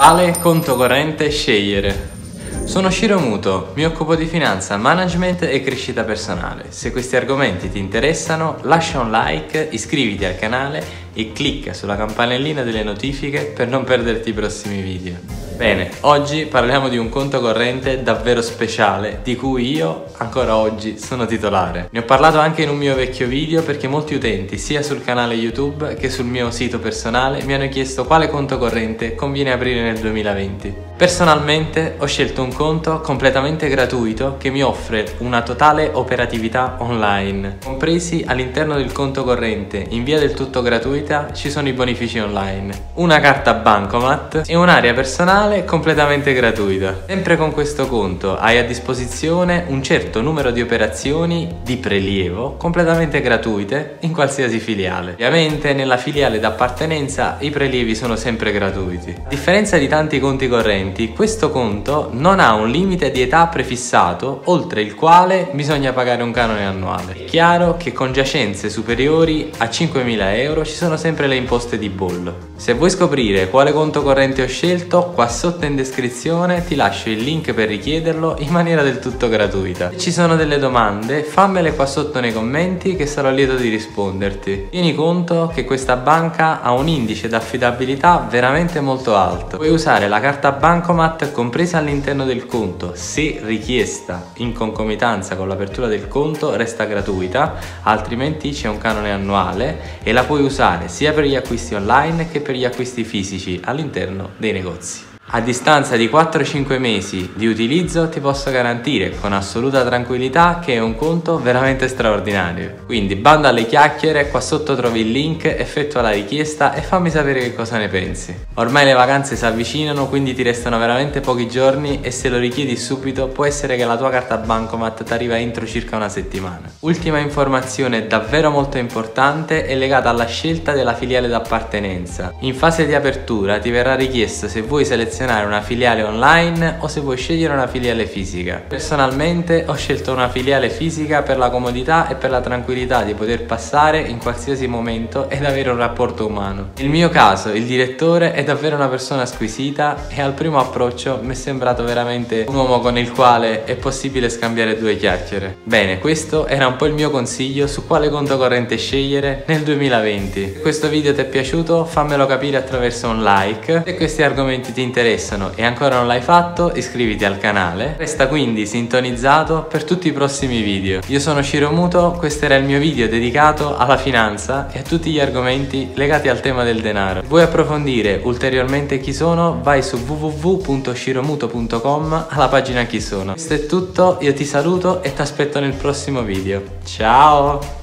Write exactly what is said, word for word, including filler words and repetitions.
Quale conto corrente scegliere? Sono Shiro Muto, mi occupo di finanza, management e crescita personale. Se questi argomenti ti interessano, lascia un like, iscriviti al canale e clicca sulla campanellina delle notifiche per non perderti i prossimi video. Bene, oggi parliamo di un conto corrente davvero speciale di cui io ancora oggi sono titolare. Ne ho parlato anche in un mio vecchio video perché molti utenti sia sul canale YouTube che sul mio sito personale mi hanno chiesto quale conto corrente conviene aprire nel duemilaventi. Personalmente ho scelto un conto completamente gratuito che mi offre una totale operatività online. Compresi all'interno del conto corrente in via del tutto gratuita ci sono i bonifici online, una carta bancomat e un'area personale completamente gratuita. Sempre con questo conto hai a disposizione un certo numero di operazioni di prelievo completamente gratuite in qualsiasi filiale. Ovviamente nella filiale d'appartenenza i prelievi sono sempre gratuiti. A differenza di tanti conti correnti, questo conto non ha un limite di età prefissato oltre il quale bisogna pagare un canone annuale. È chiaro che con giacenze superiori a cinquemila euro ci sono sempre le imposte di bollo. Se vuoi scoprire quale conto corrente ho scelto, qua sotto in descrizione ti lascio il link per richiederlo in maniera del tutto gratuita. Se ci sono delle domande, fammele qua sotto nei commenti che sarò lieto di risponderti. Tieni conto che questa banca ha un indice d'affidabilità veramente molto alto. Puoi usare la carta bancomat compresa all'interno del conto, se richiesta in concomitanza con l'apertura del conto resta gratuita, altrimenti c'è un canone annuale e la puoi usare sia per gli acquisti online che per gli acquisti fisici all'interno dei negozi. A distanza di quattro cinque mesi di utilizzo ti posso garantire con assoluta tranquillità che è un conto veramente straordinario. Quindi banda alle chiacchiere, qua sotto trovi il link, effettua la richiesta e fammi sapere che cosa ne pensi. Ormai le vacanze si avvicinano, quindi ti restano veramente pochi giorni e se lo richiedi subito può essere che la tua carta bancomat ti arriva entro circa una settimana. Ultima informazione davvero molto importante è legata alla scelta della filiale d'appartenenza. In fase di apertura ti verrà richiesto se vuoi selezionare una filiale online o se vuoi scegliere una filiale fisica. Personalmente ho scelto una filiale fisica per la comodità e per la tranquillità di poter passare in qualsiasi momento ed avere un rapporto umano. Nel mio caso il direttore è davvero una persona squisita e al primo approccio mi è sembrato veramente un uomo con il quale è possibile scambiare due chiacchiere. Bene, questo era un po' il mio consiglio su quale conto corrente scegliere nel duemilaventi. Se questo video ti è piaciuto fammelo capire attraverso un like. Se questi argomenti ti interessano e ancora non l'hai fatto, iscriviti al canale. Resta quindi sintonizzato per tutti i prossimi video. Io sono Shiro Muto, questo era il mio video dedicato alla finanza e a tutti gli argomenti legati al tema del denaro. Se vuoi approfondire ulteriormente chi sono, vai su w w w punto shiromuto punto com alla pagina chi sono. Questo è tutto, io ti saluto e ti aspetto nel prossimo video. Ciao!